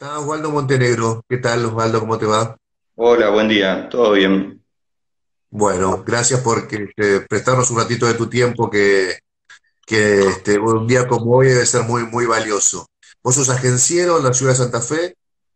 Está Osvaldo Montenegro. ¿Qué tal, Osvaldo? ¿Cómo te va? Hola, buen día, ¿todo bien? Bueno, gracias por prestarnos un ratito de tu tiempo que un día como hoy debe ser muy, muy valioso. Vos sos agenciero en la ciudad de Santa Fe,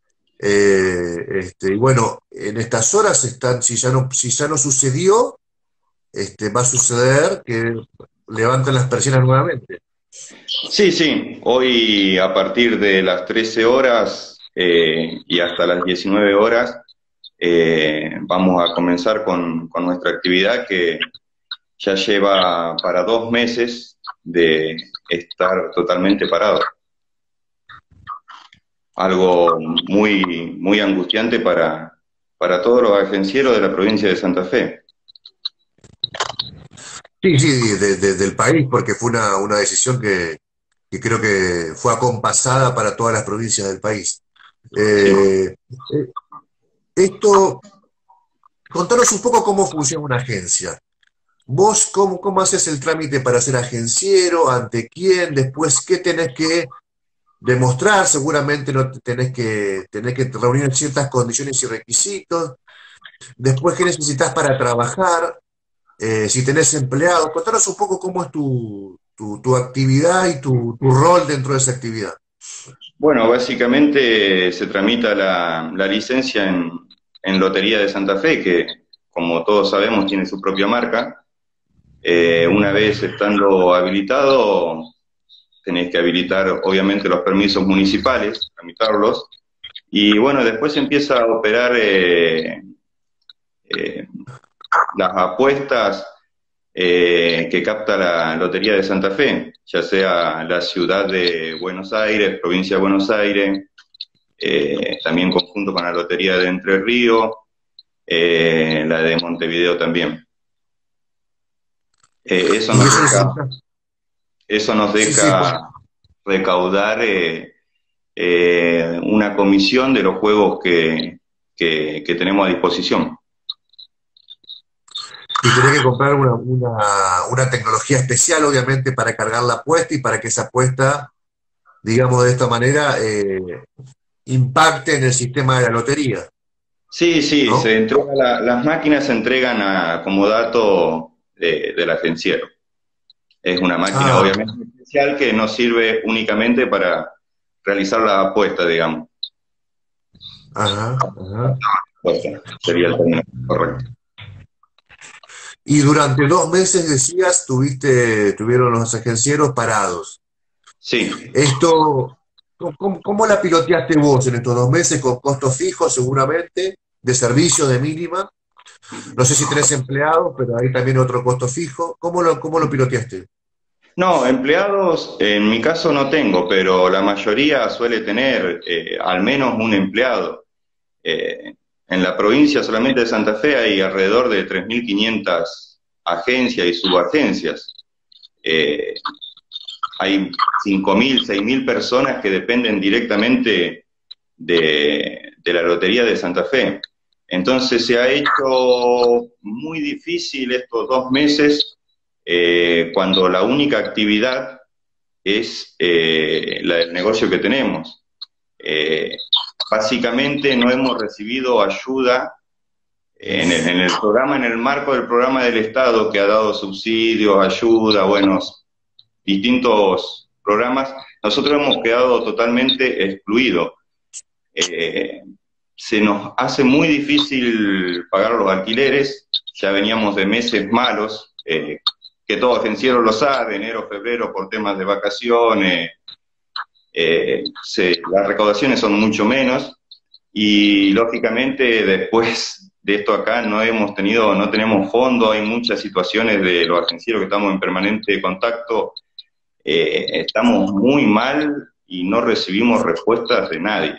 y bueno, en estas horas están, si ya no sucedió, va a suceder que levanten las persianas nuevamente. Sí, sí, hoy a partir de las 13 horas y hasta las 19 horas vamos a comenzar con nuestra actividad que ya lleva para 2 meses de estar totalmente parado. Algo muy, muy angustiante para todos los agencieros de la provincia de Santa Fe. Sí, sí, del país, porque fue una decisión que creo que fue acompasada para todas las provincias del país. Sí. Eh, Esto, contanos un poco cómo funciona una agencia. Vos, ¿cómo haces el trámite para ser agenciero? ¿Ante quién? Después, ¿qué tenés que demostrar? Seguramente no te- tenés que reunir ciertas condiciones y requisitos. Después, ¿qué necesitas para trabajar? Si tenés empleados. Contanos un poco cómo es tu actividad y tu rol dentro de esa actividad. Bueno, básicamente se tramita la licencia en Lotería de Santa Fe, que como todos sabemos tiene su propia marca. Una vez estando habilitado, tenés que habilitar obviamente los permisos municipales, tramitarlos, y bueno, después empieza a operar eh, las apuestas que capta la Lotería de Santa Fe, ya sea la ciudad de Buenos Aires, provincia de Buenos Aires, también conjunto con la Lotería de Entre Ríos, la de Montevideo también. Eso Y nos eso deja, necesitas. eso nos Sí, sí. deja recaudar una comisión de los juegos que tenemos a disposición. Y tenés que comprar una tecnología especial, obviamente, para cargar la apuesta y para que esa apuesta, digamos de esta manera, impacte en el sistema de la lotería, Sí, sí, ¿no? las máquinas se entregan como dato del agenciero. Es una máquina Ah, obviamente especial que no sirve únicamente para realizar la apuesta, digamos. ajá, ajá. Apuesta, sería el término correcto. Y durante 2 meses, decías, tuvieron los agencieros parados. Sí. Esto, ¿cómo la piloteaste vos en estos 2 meses con costos fijos, seguramente, de servicio de mínima? No sé si tenés empleados, pero hay también otro costo fijo. ¿Cómo lo piloteaste? No, empleados en mi caso no tengo, pero la mayoría suele tener al menos un empleado. Eh, en la provincia solamente de Santa Fe hay alrededor de 3.500 agencias y subagencias. Eh, Hay 5.000, 6.000 personas que dependen directamente de la Lotería de Santa Fe. Entonces se ha hecho muy difícil estos 2 meses cuando la única actividad es la del negocio que tenemos. Eh, Básicamente no hemos recibido ayuda en el programa, en el marco del programa del Estado que ha dado subsidios, ayuda, buenos, distintos programas, nosotros hemos quedado totalmente excluidos. Eh, Se nos hace muy difícil pagar los alquileres, ya veníamos de meses malos, que todo agenciero lo sabe, enero, febrero, por temas de vacaciones, las recaudaciones son mucho menos y lógicamente después de esto acá no tenemos fondo, hay muchas situaciones de los agencieros que estamos en permanente contacto, estamos muy mal y no recibimos respuestas de nadie.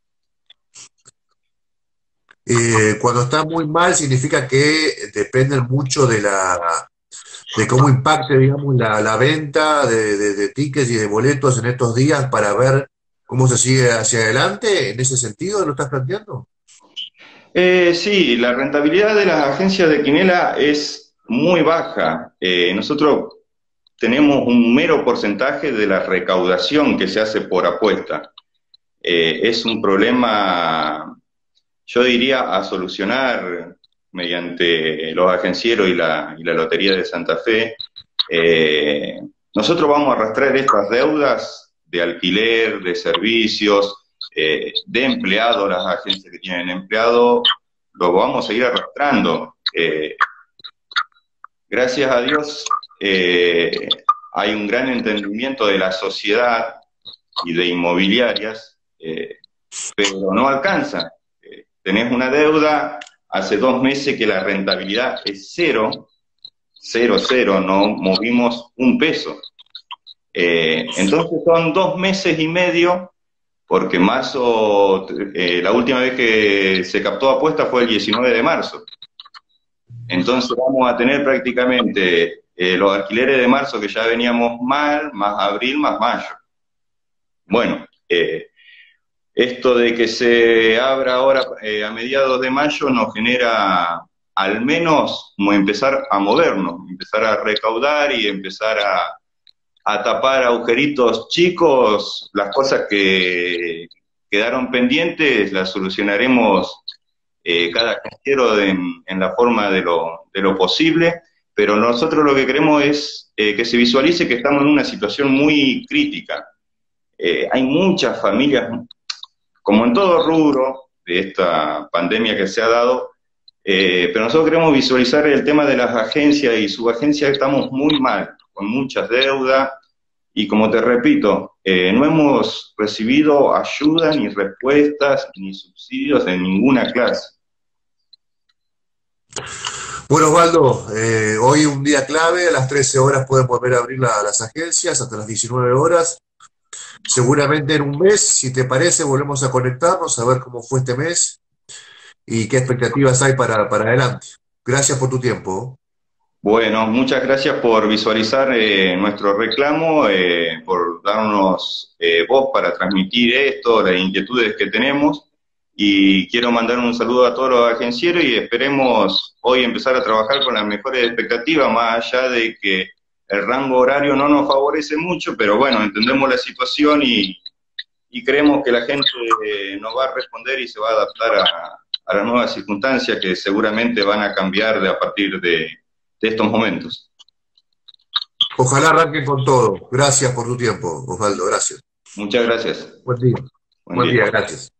Cuando está muy mal significa que dependen mucho de cómo impacte, digamos, la venta de tickets y de boletos en estos días para ver cómo se sigue hacia adelante. ¿En ese sentido lo estás planteando? Sí, la rentabilidad de las agencias de quinela es muy baja. Nosotros tenemos un mero porcentaje de la recaudación que se hace por apuesta. es un problema, yo diría, a solucionar mediante los agencieros y la Lotería de Santa Fe. Eh, Nosotros vamos a arrastrar estas deudas de alquiler, de servicios, de empleados, las agencias que tienen empleados, lo vamos a seguir arrastrando. Gracias a Dios hay un gran entendimiento de la sociedad y de inmobiliarias, pero no alcanza. Tenés una deuda, hace 2 meses que la rentabilidad es cero, cero, cero, no movimos un peso. Entonces son 2 meses y medio, porque marzo, la última vez que se captó apuesta fue el 19 de marzo. Entonces vamos a tener prácticamente los alquileres de marzo que ya veníamos mal, más abril, más mayo. Bueno, esto de que se abra ahora a mediados de mayo nos genera al menos como empezar a movernos, empezar a recaudar y empezar a tapar agujeritos chicos. Las cosas que quedaron pendientes las solucionaremos cada casillero en la forma de lo posible, pero nosotros lo que queremos es que se visualice que estamos en una situación muy crítica. Hay muchas familias, como en todo rubro de esta pandemia que se ha dado, pero nosotros queremos visualizar el tema de las agencias y subagencias. Estamos muy mal, con muchas deudas, y como te repito, no hemos recibido ayuda, ni respuestas, ni subsidios de ninguna clase. Bueno, Osvaldo, hoy un día clave, a las 13 horas pueden volver a abrir las agencias, hasta las 19 horas. Seguramente en un mes, si te parece, volvemos a conectarnos, a ver cómo fue este mes y qué expectativas hay para adelante. Gracias por tu tiempo. Bueno, muchas gracias por visualizar nuestro reclamo, por darnos voz para transmitir esto, las inquietudes que tenemos. Y quiero mandar un saludo a todos los agencieros y esperemos hoy empezar a trabajar con las mejores expectativas, más allá de que el rango horario no nos favorece mucho, pero bueno, entendemos la situación y creemos que la gente nos va a responder y se va a adaptar a las nuevas circunstancias que seguramente van a cambiar a partir de estos momentos. Ojalá arranquen con todo. Gracias por tu tiempo, Osvaldo. Gracias. Muchas gracias. Buen día. Buen Buen día. día, gracias.